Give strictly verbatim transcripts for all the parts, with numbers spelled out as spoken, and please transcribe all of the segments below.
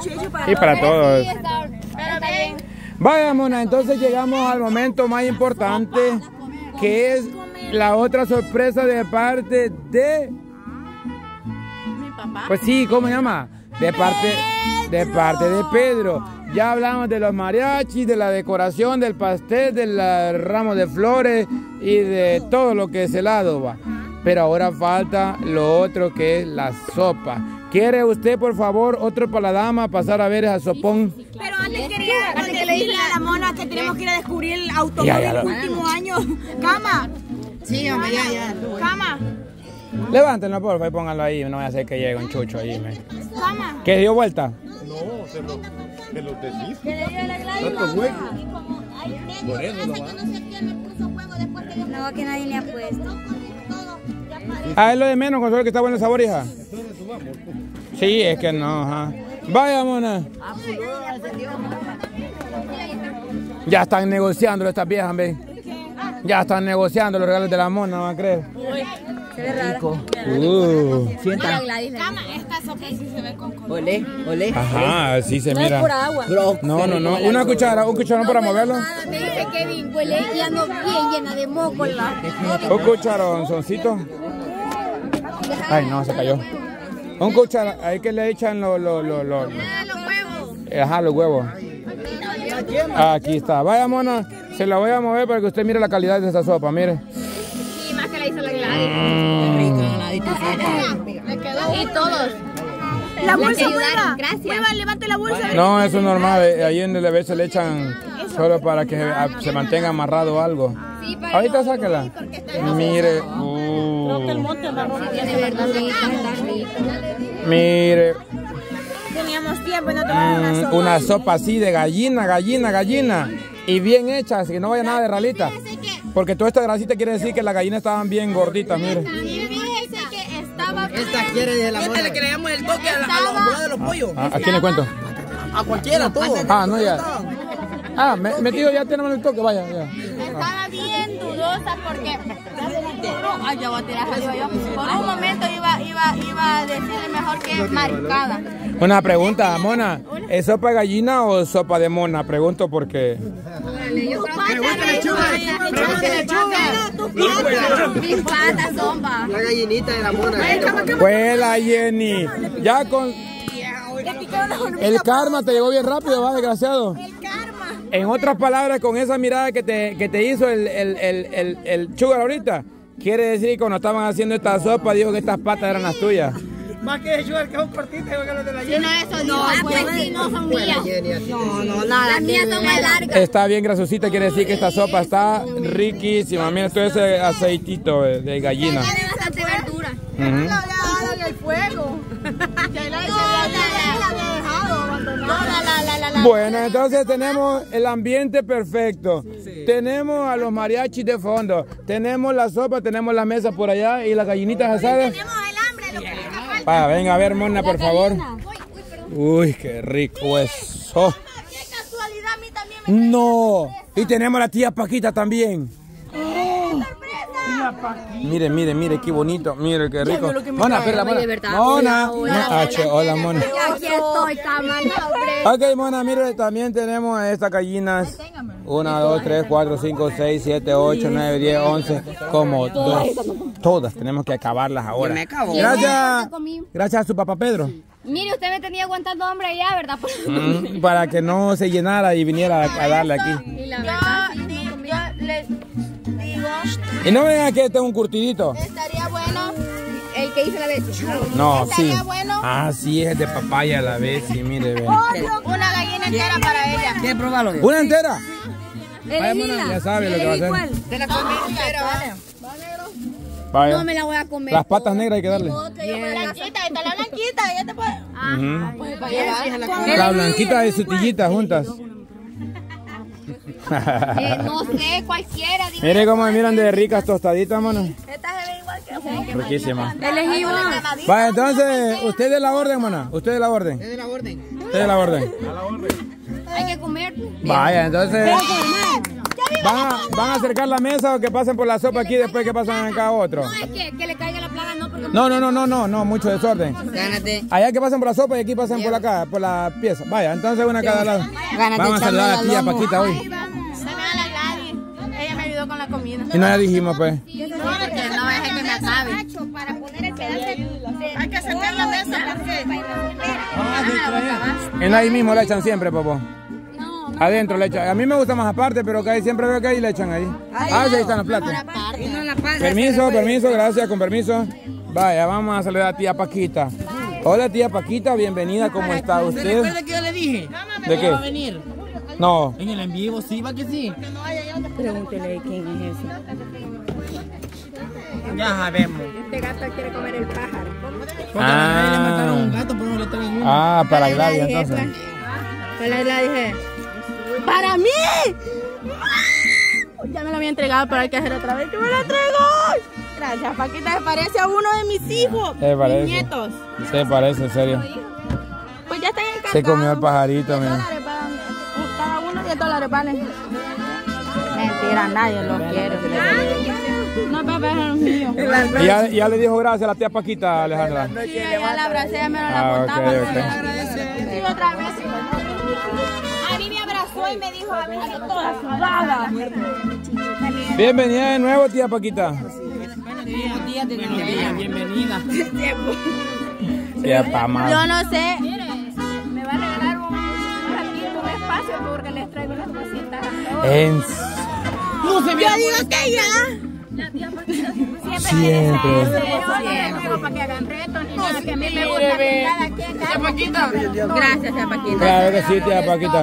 Y para todos. Vaya, mona, entonces llegamos al momento más importante, que es la otra sorpresa de parte de... ¿Mi papá? Pues sí, ¿cómo se llama? De parte, de parte de Pedro. Ya hablamos de los mariachis, de la decoración, del pastel, del ramo de flores y de todo lo que es helado, va. Pero ahora falta lo otro, que es la sopa. ¿Quiere usted, por favor, otro para la dama, pasar a ver ese sopón? Pero antes quería, antes que le dije a la mona que tenemos que ir a descubrir el automóvil del último año. Cama. Sí, hombre, ya, ya. Cama. Levántenlo, por favor, y pónganlo ahí. No voy a hacer que llegue un chucho ahí. Me. Cama. ¿Qué dio vuelta? No, se lo, se lo decís. Que le dio la clave. Por eso lo va. No, que nadie le ha puesto. Ah, es lo de menos, con solo que está bueno el sabor, hija. Sí, es que no, ajá. Vaya, mona. Ya están negociando estas viejas, ¿ves? Ya están negociando los regalos de la mona, ¿no va a creer? Se ve raro. Uh. Sienta. Cama, esta sopa sí se ve con color. Olé, olé. Ajá, sí se No es mira. por agua. No, no, no. Una cuchara, un cucharón para moverlo. Me dice Kevin, huele y ando bien llena de moco la. Un cucharón, soncito. Ay, no, se cayó. Un cucharón, ahí que le echan los... Lo, lo, lo, lo. Los huevos. Ajá, los huevos. Aquí está. Vaya, mona, se la voy a mover para que usted mire la calidad de esta sopa, mire. Sí, más que la hizo la Gladys. Me quedó. Y todos. La bolsa, mueva. Gracias. Mueva, levante la bolsa. No, eso es normal. Ahí en el bebé se le echan solo para que se mantenga amarrado algo. Sí, pero Ahorita sáquela. Mire. Uh, de verdad rica, está rica. mire. Teníamos tiempo y no tomamos una Mm, sopa. una sopa así de gallina, gallina, gallina. Y bien hecha, así que no vaya nada de ralita. Porque toda esta grasita quiere decir que las gallinas estaban bien gorditas, mire. Y fíjese que estaba. Esta quiere de la mona. Le creamos el toque a, la, a los huevos de los pollos. ¿A, a quién le cuento? A cualquiera, todo. Ah, no, ya. Ah, me, metido ya tenemos el toque, vaya, ya. Estaba bien dudosa porque. Ay, ya voy a tirar saliva yo. Por un momento iba, iba, iba a decirle mejor que mariscada. Una pregunta, mona. ¿Es sopa de gallina o sopa de mona? Pregunto porque... Mis patas son pa. La gallinita de la mona. Pues la Jenny. Ya con... El karma te llegó bien rápido, va, desgraciado. El karma. En otras palabras, con esa mirada que te, que te hizo el, el, el, el, el sugar ahorita, quiere decir que cuando estaban haciendo esta sopa, dijo que estas patas eran las tuyas. Más que el sugar, que son cortitas, igual que los de la Si no, eso no. Ah, pues sí, no son mías. No, no, nada. Las mías son más largas. Está bien grasosita, quiere decir que esta sopa está riquísima. Mira todo ese aceitito de, de gallina. Tiene bastante verdura. Ujú. No le hagan el fuego. Bueno, entonces tenemos el ambiente perfecto. Tenemos a los mariachis de fondo. Tenemos la sopa, tenemos la mesa por allá y las gallinitas asadas. Tenemos el hambre, lo que haga falta. Pa, venga a ver, mona, por favor. Uy, qué rico eso. Qué casualidad, a mí también me No. Y tenemos a la tía Paquita también. Mire, mire, mire, qué bonito. Mire, qué rico. Mona, espera, mona. Mona. Ah, che, hola, mona. Aquí estoy, cama, Ok, mona, mire, también tenemos a estas gallinas. Una, dos, tres, cuatro, cinco, seis, siete, ocho, nueve, diez, once. Como dos. Todas tenemos que acabarlas ahora. Gracias. Gracias a su papá Pedro. Mire, usted me tenía aguantando hambre allá, ¿verdad? Mm, para que no se llenara y viniera a, a darle aquí. Y la verdad, sí, yo les digo, Y no vengan que este es un curtidito. estaría bueno el que hice la vez. No, sí. Estaría bueno. Ah, sí, es de papaya a la vez. Sí, mire, ve. Una gallina entera para ella. ¿Quieres probarlo? ¿Una entera? Vaya, mona, ya sabe lo que va a hacer. ¿Te la comí entera, vale? Vaya. No me la voy a comer. Las patas negras hay que darle. Blanquita, está la blanquita, ya te puedes. Ah, pues para llevar. La blanquita y su tillita juntas. Eh, no sé, cualquiera. Digo, Mire cómo me miran de ricas tostaditas, mano. esta se ve igual que Riquísima. elegí una. Vaya, entonces, usted de la orden, mana. Usted de la orden. Es de la orden. Usted de la orden. Hay que comer. Vaya, entonces. Ya vi ¿Van a, ¿Van a acercar la mesa o que pasen por la sopa aquí después que pasan acá otro? No, es que, que le caiga la plaga, no, porque... No, no, no, no, no, no, mucho desorden. Gánate. Allá que pasen por la sopa y aquí pasen por la, ca- por la pieza. Vaya, entonces una a cada lado. Gánate. Vamos a saludar a la tía Paquita hoy. Se me da la Gladys. Ella me ayudó con la comida. Y no le dijimos, pues. No, porque no es el que me acabe. Para poner el pedazo de... Hay que acercar la mesa. Y no ahí mismo le echan siempre, Popo. Adentro le echan. A mí me gusta más aparte, pero que ahí siempre veo que ahí le echan ahí. Ah, sí, ahí están los platos. Permiso, permiso, gracias, con permiso. Vaya, vamos a saludar a tía Paquita. Hola, tía Paquita, bienvenida, ¿cómo está usted? ¿Recuerda que yo le dije? ¿De qué? ¿Va a venir? No. En el en vivo, sí, va que sí. Pregúntele quién es ese. Ya sabemos. Este gato quiere comer el pájaro. Porque a mí le mataron un gato, pero no le traen uno. Ah, para Gladys, entonces. Para la dije. ¡Para mí! Ya me lo había entregado, pero hay que hacer otra vez. ¡Que me lo entregó! Gracias, Paquita. Se parece a uno de mis hijos. Se parece. Mis nietos. Se parece, en serio. Pues ya están encantados. Se comió el pajarito, mira. diez dólares para- Cada uno diez dólares vale. Mentira, nadie los quiere. No, papá, es los míos. Y ya, ya le dijo gracias a la tía Paquita, Alejandra. Sí, ya la abracé, ya me lo Ah, la ok, contaba. ok. Sí, otra vez. A mí me abrazó y me dijo, a mí toda sudada. Bienvenida de nuevo, tía Paquita. Buenos días, bienvenida. Tía Pama. Yo no sé. Me va a regalar un, un ratito, un espacio porque les traigo unas cositas. En... No se Yo digo que ya. Siempre. No para que hagan retos ni nada, que a mí me gusta que cada quien cada Paquita. Gracias, tía Paquita. Claro que sí, tía Paquita.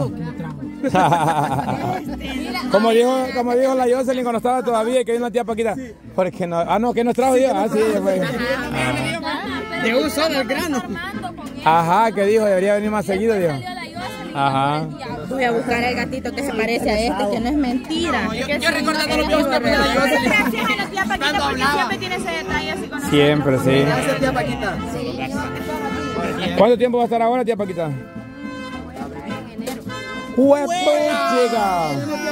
como dijo, como dijo la Jocelyn cuando estaba todavía, que vino la tía Paquita. Porque no, ah, no, que nos trajo yo. Ah, sí, fue. De un solo al grano. Ajá, que dijo, debería venir más seguido, dijo. Ajá. Voy a buscar al gatito que se parece a este, que no es mentira. Yo, yo recordando los viejos tiempos de la Jocelyn. Gracias a la tía Paquita porque siempre tiene ese detalle así con nosotros. Siempre, sí. Gracias, tía Paquita. ¿Cuánto tiempo va a estar ahora, tía Paquita? ¡Huepuchica!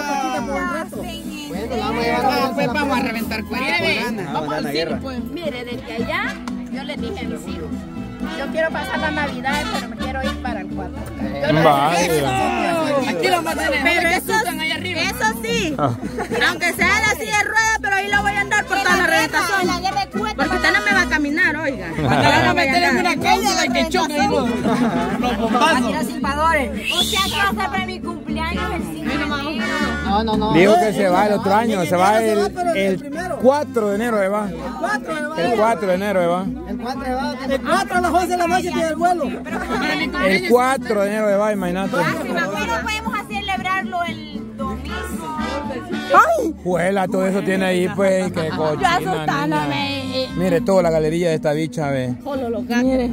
Vamos a reventar cuerdas. Vamos al cine, pues. Mire, desde allá yo les dije a mis hijos, yo quiero pasar la Navidad, pero me quiero ir para el cuatro. Vaya. Aquí lo matan. Pero eso, eso sí, Ah. aunque sea de la silla de ruedas, pero ahí lo voy a andar por toda la reventación. Porque usted no me va a caminar, oiga. Van a meter en una cápsula y que choquen los, los bombazos. O sea, que va a ser para mi cumpleaños el cinco de enero. No, no, no. Dijo que se va el otro año, se va el, el cuatro de enero, se va. El cuatro de enero, se va. De cuatro a las once de la noche tiene el vuelo. El cuatro de enero, se va, imagínate. Pero podemos celebrarlo el domingo. ¡Ay! Juela, todo eso tiene ahí, pues, qué Yo cochina, niña. asustándome. eh, Mire toda la galería de esta bicha, ve. Mire.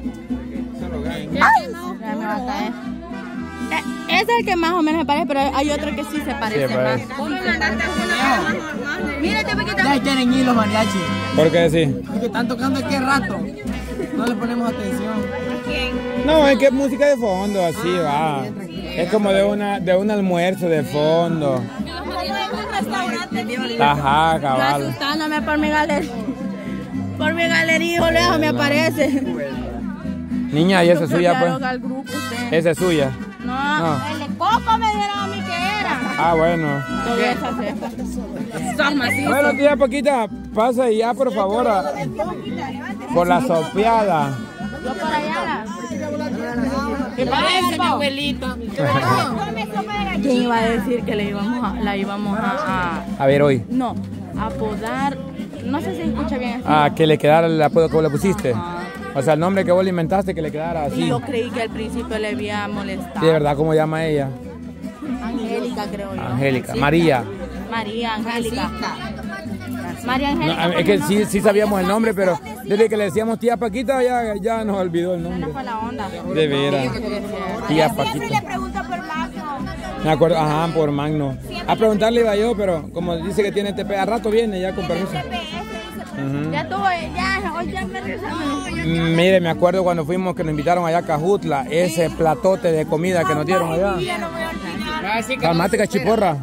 ¡Ay! Ya me va a caer. Eh, Ese es el que más o menos me parece, pero hay otro que sí se parece Sí, más. parece. Mire, te Paquita. Ya quieren ir los mariachis. ¿Por qué sí? Porque están tocando aquí rato. No le ponemos atención. No, es que es música de fondo, así va. Es como de una de un almuerzo de fondo. Ajá, Yo cabal. asustándome por mi galería. Por mi galería, hijo, lejos me aparece. Niña, y esa es suya, Copiaron pues. al grupo usted. Esa es suya. No, No. el de coco me dieron a mí que era. Ah, bueno. No voy a hacer. Son macizos. Bueno, tía Paquita, pasa ya, por favor, a- por la sopeada. Yo por allá. ¿Qué parece, mi abuelita? ¿Quién iba a decir que le íbamos a, la íbamos a, a- A ver, hoy. no, a podar? No sé si escucha bien esto. Ah, que le quedara el apodo que vos le pusiste. O sea, el nombre que vos le inventaste, que le quedara Y así. yo creí que al principio le había molestado. Sí, de verdad, ¿cómo llama ella? Angélica, creo yo. Angélica. María. María Angélica. María No, Angélica. es que sí, sí sabíamos el nombre, pero desde que le decíamos tía Paquita ya, ya nos olvidó el Esa nombre. fue la onda. De veras. Tía Siempre le Paquita. pregunta por Magno. Me acuerdo, ajá, por Magno. A preguntarle iba yo, pero como dice que tiene T P, a rato viene ya con permiso. Ujú. Ya tuve, ya, hoy ya me regresaron. Mire, me acuerdo cuando fuimos que nos invitaron allá a Cajutla, ese platote de comida que nos dieron allá. Calmate, cachiporra.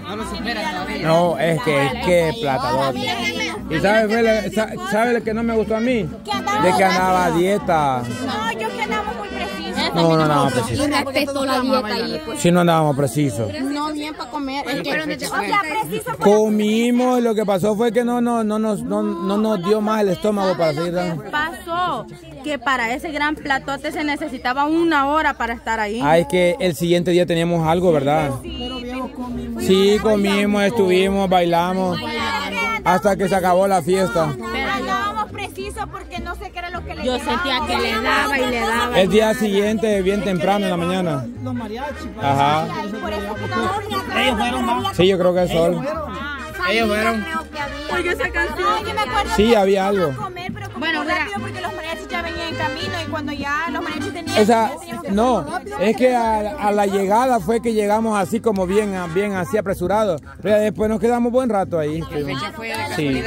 No lo supera todavía. No, es que, es que platadote. ¿Y sabes fue la- sa- sabe lo que no me gustó a mí? De que andaba a dieta. No, yo que andaba muy preciso. No, no andábamos Y precisos. respetó la dieta ahí, pues. Sí, no andábamos precisos. No, bien para comer. Es que, Perfecto. o sea, preciso para Comimos, lo que pasó fue que no, no, no, nos, no, no nos dio más el estómago para seguir dando. pasó que para ese gran platote se necesitaba una hora para estar ahí. Ah, es que el siguiente día teníamos algo, ¿verdad? Sí, comimos, estuvimos, bailamos, hasta que se acabó la fiesta. Pero Andábamos precisos porque no sé qué era lo que le yo llevaba. sentía que le daba y le daba. El día siguiente, bien temprano en la mañana. Los mariachis. Ajá. Por eso que no, Ellos fueron más. Sí, yo creo que es sol. Ellos fueron. Oye, esa canción. No, yo me acuerdo Sí, que había íbamos algo. a comer, pero como Bueno, muy mira. rápido porque los mariachis ya venían en camino y cuando ya los mariachis tenían... O sea, ya teníamos que no, hacerlo rápido. es que a, a la llegada fue que llegamos así como bien, bien así apresurados. Pero después nos quedamos buen rato ahí. estuvimos. Sí.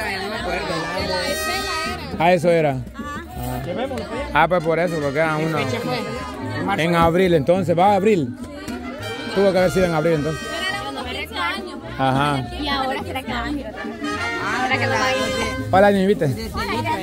Ah, eso era. Ah, pues por eso, porque era uno. En abril, entonces, va a abril. Tuvo que haber sido en abril, entonces. Ajá. Y ahora será que van. Ahora que lo van. Hola, ¿me invite?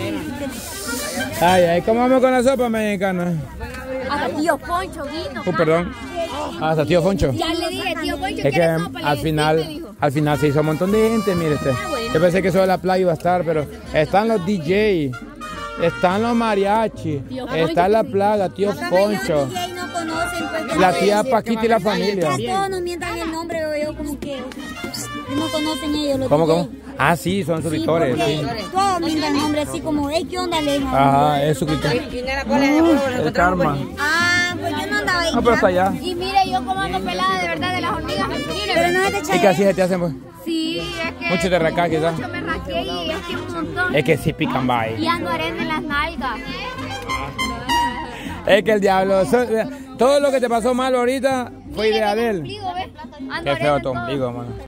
Ay, ay, ¿cómo vamos con la sopa mexicana? Hasta tío Poncho vino. Oh, perdón. Hasta tío Foncho. Ya le dije, tío Poncho, Es que ¿quieres sopa? Le al dije, final, sí, me dijo. al final se hizo un montón de gente, mire usted. Yo pensé que solo la playa iba a estar, pero están los D J, están los mariachis, está la plaga, tío Poncho, no conocen, pues, la tía Paquita y la familia. todos nos mientan el nombre, veo yo como que no conocen ellos los ¿Cómo, D J. cómo? Ah, sí, son suscriptores, sí. Todos mientan el nombre así como, hey, ¿qué onda? Le digo. Ajá, es suscriptor. El karma. Ah, pues yo no andaba ahí. No, pero está allá. Y mire, yo como ando pelada de verdad de las hormigas. Pero no es de ¿Y qué así se te hacen, pues? Sí, es que Mucho te recae, quizás. mucho me rasqué y es que un montón. Es que sí pican, Y bye. ando arena en las nalgas. Es que el diablo, so- todo lo que te pasó mal ahorita fue idea de él. Ombligo, ¿ves? Ando Qué arena feo en tu todo. ombligo, mano.